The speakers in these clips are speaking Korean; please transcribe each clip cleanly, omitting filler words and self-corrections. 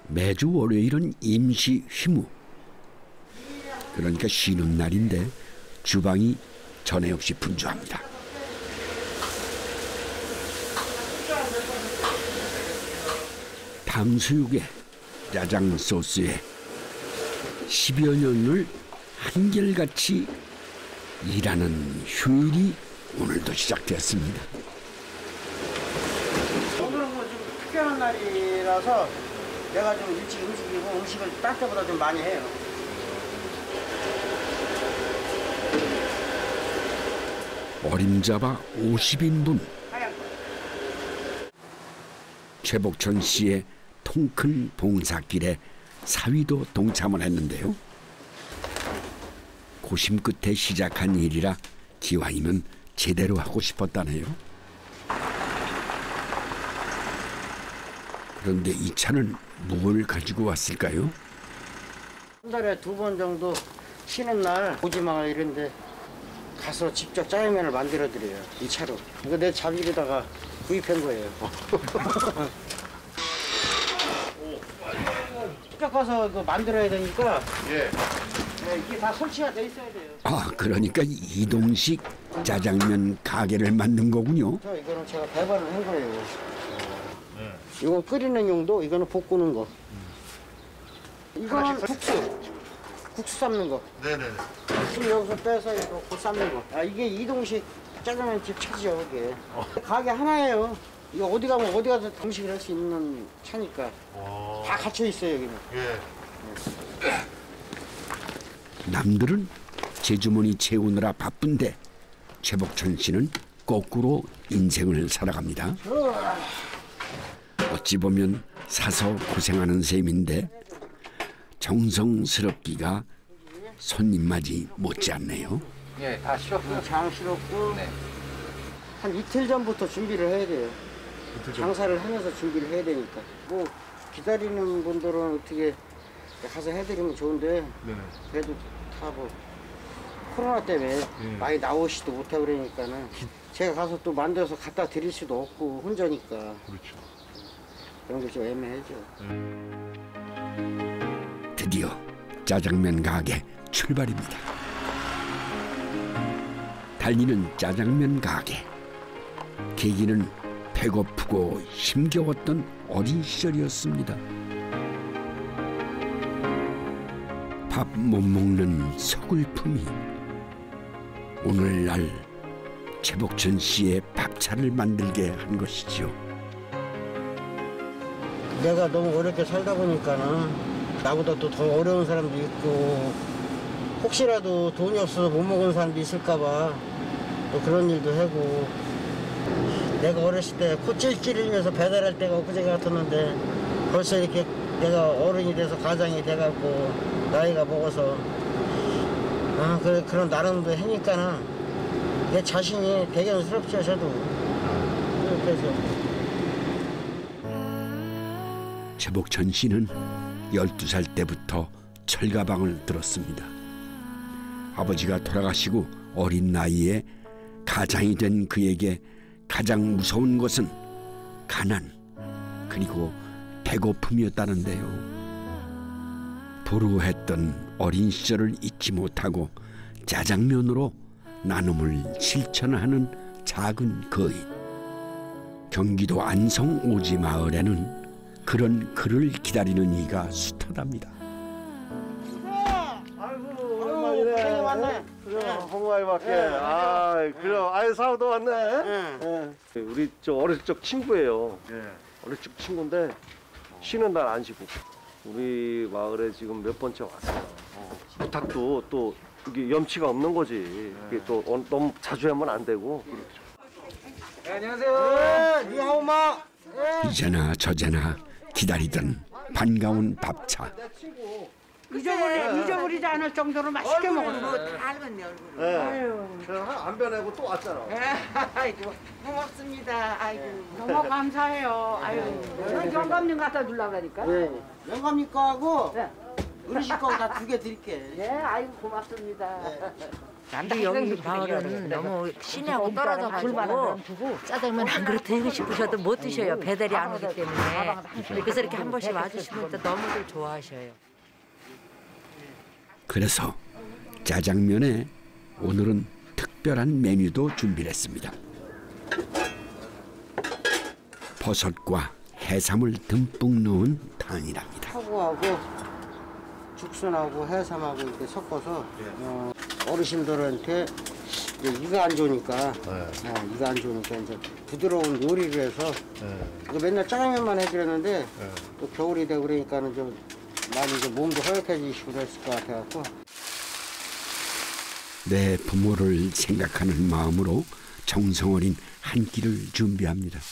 매주 월요일은 임시 휴무. 그러니까 쉬는 날인데 주방이 전에 없이 분주합니다. 탕수육에 짜장 소스에 10여 년을 한결같이 일하는 휴일이 오늘도 시작되었습니다. 오늘은 뭐 좀 특별한 날이라서 내가 좀 일찍 움직이고 음식을 딴 때보다 좀 많이 해요. 어림잡아 50인분. 최복천 씨의 통큰 봉사길에 사위도 동참을 했는데요. 고심 끝에 시작한 일이라 기왕이면 제대로 하고 싶었다네요. 그런데 이 차는 뭘 가지고 왔을까요? 한 달에 2번 정도 쉬는 날 오지마 이런데 가서 직접 짜장면을 만들어 드려요. 이 차로. 이거 내 자비로다가 구입한 거예요. 직접 가서 이거 만들어야 되니까 이게 다 설치가 돼 있어야 돼요. 아, 그러니까 이동식 짜장면 가게를 만든 거군요. 이거는 제가 배반을 한 거예요. 이건 끓이는 용도, 이거는 볶는 거. 이거는 국수 삶는 거. 네네네. 국수 여기서 빼서 이거 고 삶는 거. 아, 이게 이동식 짜장면집 차죠, 이게. 가게 하나예요. 이거 어디 가면 어디 가서 음식을 할 수 있는 차니까. 다 갇혀 있어요, 여기는. 예. 남들은 제주머니 채우느라 바쁜데 최복천 씨는 거꾸로 인생을 살아갑니다. 어찌 보면 사서 고생하는 셈인데 정성스럽기가 손님 맞이 못지않네요. 예, 다 실었고, 장 실었고. 네. 한 이틀 전부터 준비를 해야 돼요. 장사를 하면서 준비를 해야 되니까. 뭐 기다리는 분들은 어떻게 가서 해드리면 좋은데 그래도 다 뭐 코로나 때문에 많이 나오시도 못하고 그러니까는 제가 가서 또 만들어서 갖다 드릴 수도 없고 혼자니까. 그렇죠. 그런 게 좀 애매하죠. 드디어 짜장면 가게 출발입니다. 달리는 짜장면 가게. 계기는 배고프고 힘겨웠던 어린 시절이었습니다. 밥 못 먹는 서글픔이 오늘날 최복천 씨의 밥차를 만들게 한 것이죠. 내가 너무 어렵게 살다 보니까는 나보다 또 더 어려운 사람도 있고 혹시라도 돈이 없어서 못 먹은 사람도 있을까봐 또 그런 일도 하고 내가 어렸을 때 코 찔찔이면서 배달할 때가 엊그제 같았는데 벌써 이렇게 내가 어른이 돼서 가장이 돼갖고 나이가 먹어서 그런 나름도 하니까는 내 자신이 대견스럽죠, 저도. 그래서. 최복천 씨는 12살 때부터 철가방을 들었습니다. 아버지가 돌아가시고 어린 나이에 가장이 된 그에게 가장 무서운 것은 가난 그리고 배고픔이었다는데요. 불우했던 어린 시절을 잊지 못하고 짜장면으로 나눔을 실천하는 작은 거인. 경기도 안성 오지마을에는 그런 그를 기다리는 이가 숱하답니다. 아이고 오랜만이네. 왔네. 그래 홍마이밖에. 그래 아이 사우도 왔네. 우리 저 어렸을 적 친구예요. 어렸을 적 친구인데 쉬는 날 안 쉬고 우리 마을에 지금 몇 번째 왔어요. 부탁도 또 이게 염치가 없는 거지. 이게 또 너무 자주 하면 안 되고. 네, 안녕하세요. 니하오마. 이제나 저제나 기다리던 반가운 밥차. 잊어버리지 않을 정도로 맛있게 먹었어. 다 알겠네 얼굴을. 네. 아유, 안 변하고 또 왔잖아. 아이고 고맙습니다. 아이고. 너무 감사해요. 아유, 저 영감님 갖다 주려고 그러니까. 네. 영감님 거하고 네. 어르신 거 다 2개 드릴게. 네, 아이고 고맙습니다. 우리 여기 마을은 너무 시내하고 떨어져가지고 짜장면 한 그릇 드시고 싶으셔도 못 드셔요. 배달이 안 오기 때문에. 그래서 이렇게 한 번씩 와주시면 또 너무들 좋아하셔요. 그래서 짜장면에 오늘은 특별한 메뉴도 준비를 했습니다. 버섯과 해삼을 듬뿍 넣은 탕이랍니다. 사고하고 죽순하고 해삼하고 이렇게 섞어서 어르신들한테 이제 이가 안 좋으니까 이가 안 좋으니까 이제 부드러운 요리를 해서 이거 맨날 짜장면만 해드렸는데 또 겨울이 되고 그러니까는 좀 많이 이제 몸도 허약해지시고 그랬을 것 같아갖고 내 부모를 생각하는 마음으로 정성 어린 한 끼를 준비합니다.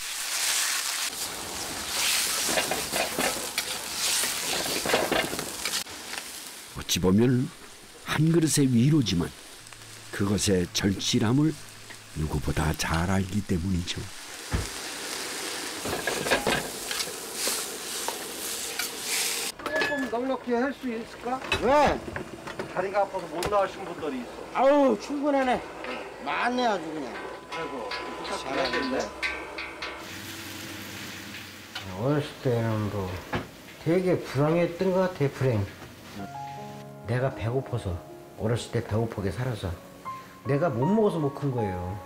어찌 보면 한 그릇의 위로지만 그것의 절실함을 누구보다 잘 알기 때문이죠. 조금 넉넉히 할 수 있을까? 왜? 다리가 아파서 못 나가신 분들이 있어. 아우 충분하네. 많네 아주 그냥. 아이고, 잘하겠네. 어렸을 때는 뭐 되게 불행했던 것 같아. 불행. 내가 배고파서 어렸을 때 배고프게 살아서 내가 못 먹어서 못 큰 거예요.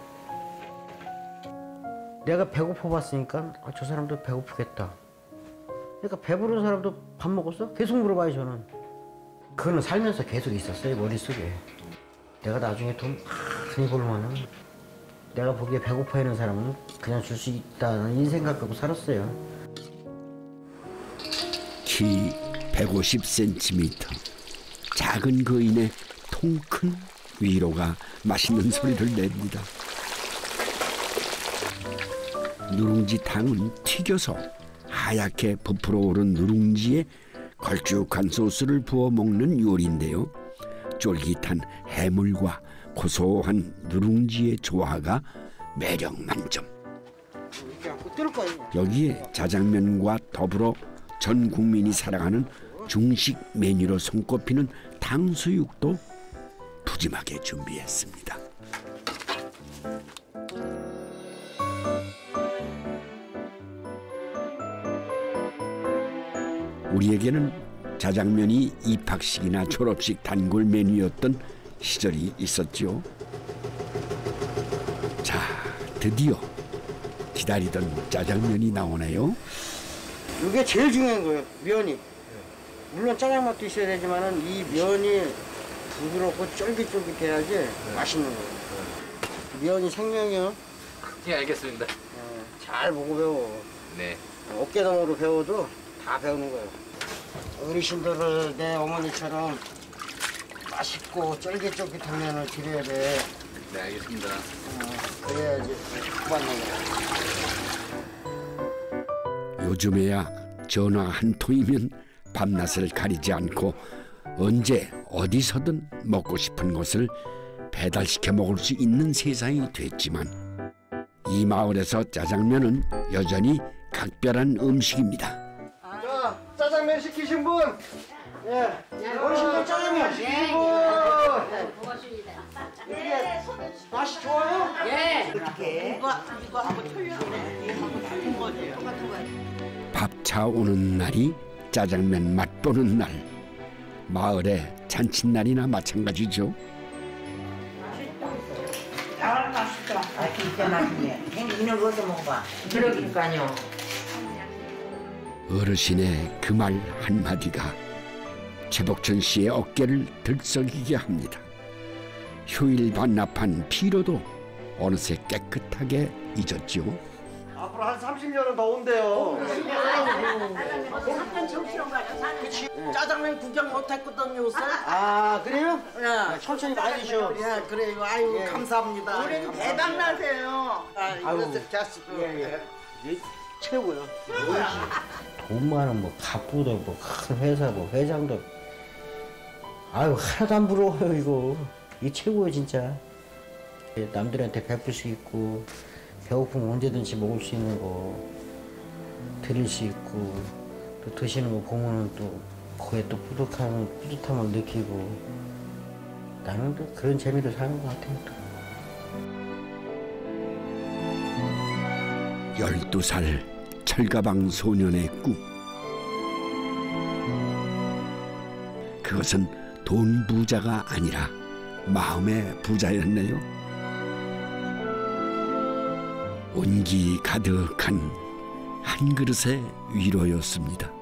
내가 배고파 봤으니까 저 사람도 배고프겠다. 그러니까 배부른 사람도 밥 먹었어? 계속 물어봐요 저는. 그거는 살면서 계속 있었어요 머릿속에. 내가 나중에 돈 많이 벌면은 내가 보기에 배고파하는 사람은 그냥 줄 수 있다는 이 생각 갖고 살았어요. 키 150cm 작은 거인의 통큰 위로가 맛있는 소리를 냅니다. 누룽지 탕은 튀겨서 하얗게 부풀어 오른 누룽지에 걸쭉한 소스를 부어 먹는 요리인데요. 쫄깃한 해물과 고소한 누룽지의 조화가 매력 만점. 여기에 짜장면과 더불어 전 국민이 사랑하는 중식 메뉴로 손꼽히는 탕수육도 푸짐하게 준비했습니다. 우리에게는 짜장면이 입학식이나 졸업식 단골 메뉴였던 시절이 있었죠. 자, 드디어 기다리던 짜장면이 나오네요. 이게 제일 중요한 거예요. 면이. 물론 짜장 맛도 있어야 되지만은 이 면이 부드럽고 쫄깃쫄깃해야지 맛있는 거예요. 면이 생명이요. 예, 알겠습니다. 잘 보고 배워. 네. 어깨동무로 배워도 다 배우는 거예요. 어르신들을 내 어머니처럼 맛있고 쫄깃쫄깃한 면을 드려야 돼. 네, 알겠습니다. 그래야지 후반는 거야. 요즘에야 전화 한 통이면 밤낮을 가리지 않고 언제 어디서든 먹고 싶은 것을 배달시켜 먹을 수 있는 세상이 됐지만 이 마을에서 짜장면은 여전히 각별한 음식입니다. 자, 짜장면 시키신 분. 예. 어르신들 짜장면 시키신 분. 고맙습니다. 이게 맛이 좋아요? 예. 이거하고 틀려네. 이거하고 거예요. 똑같은 거예요. 밥차 오는 날이 짜장면 맛보는 날. 마을의 잔칫날이나 마찬가지죠. 진짜 맛있네. 이런 것도 먹어봐. 그러니까요. 어르신의 그 말 한마디가 최복천 씨의 어깨를 들썩이게 합니다. 휴일 반납한 피로도 어느새 깨끗하게 잊었죠. 앞으로 한 30년은 더 온대요. 짜장면 구경 못했거든요, 요새. 아 그래요? 예. 천천히 많이 드셔. 예, 그래요. 아유, 예. 감사합니다. 우리는 대박 나세요. 아유. 자식도. 예. 최고요. 돈 많은 뭐 갑부도 뭐 큰 회사 뭐 회장도 아유 하나도 안 부러워요 이거. 이게 최고예요 진짜. 남들한테 베풀 수 있고 배고프면 언제든지 먹을 수 있는 거 드릴 수 있고 또 드시는 거 보면은 또 그에 또 뿌듯함을 느끼고 나는 또 그런 재미로 사는 것 같아요. 또. 12살 철가방 소년의 꿈. 그것은 돈 부자가 아니라 마음의 부자였네요. 온기 가득한 한 그릇의 위로였습니다.